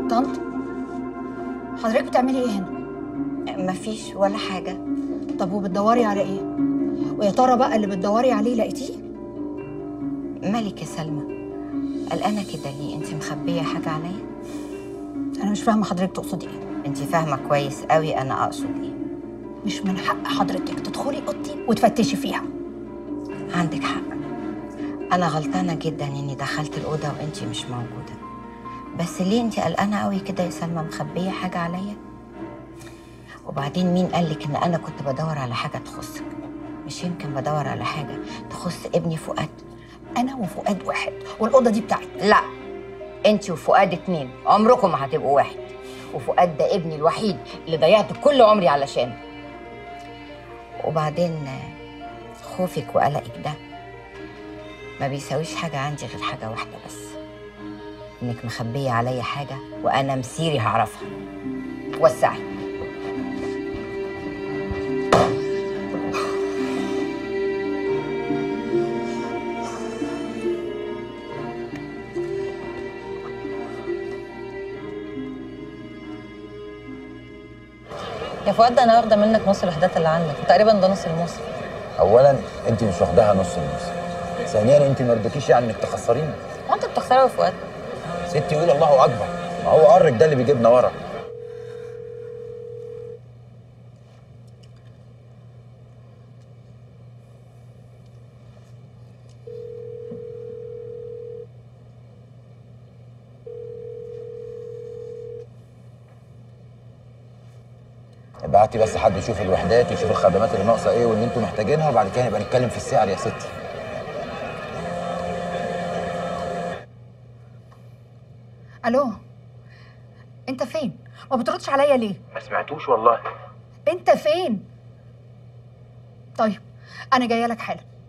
طنط، حضرتك بتعملي ايه هنا؟ مفيش ولا حاجة. طب وبتدوري على ايه؟ ويا ترى بقى اللي بتدوري عليه لقيتيه؟ مالك يا سلمى؟ قلقانة كده ليه؟ انت مخبية حاجة عليا؟ انا مش فاهمه حضرتك تقصدي ايه. انت فاهمة كويس قوي انا اقصد ايه. مش من حق حضرتك تدخلي اوضتي وتفتشي فيها. عندك حق، انا غلطانة جدا اني دخلت الأوضة وانت مش موجودة. بس ليه انت قلقانة قوي كده يا سلمى؟ مخبية حاجة عليا؟ وبعدين مين قالك ان انا كنت بدور على حاجة تخصك؟ مش يمكن بدور على حاجة تخص ابني فؤاد؟ انا وفؤاد واحد، والاوضه دي بتاعتي. لا، انت وفؤاد اتنين، عمركم ما هتبقوا واحد. وفؤاد ده ابني الوحيد اللي ضيعت كل عمري علشانه. وبعدين خوفك وقلقك ده ما بيساويش حاجة عندي غير حاجة واحدة بس، انك مخبية عليا حاجة وانا مسيري هعرفها. وسعي. يا فؤاد، انا واخده منك نص الوحدات اللي عندك، وتقريبا ده نص المصري. اولا انت مش واخداها نص النص. ثانيا انت ما رضيتيش يعني انك تخسريني. هو انت بتخسرها يا فؤاد؟ ستي قول الله اكبر، ما هو قرك ده اللي بيجيبنا ورا. ابعتي بس حد يشوف الوحدات ويشوف الخدمات اللي ناقصه ايه واللي انتوا محتاجينها، وبعد كده نبقى نتكلم في السعر يا ستي. الو، انت فين؟ ما بتردش عليا ليه؟ ما سمعتوش والله. انت فين؟ طيب انا جايه لك حالا.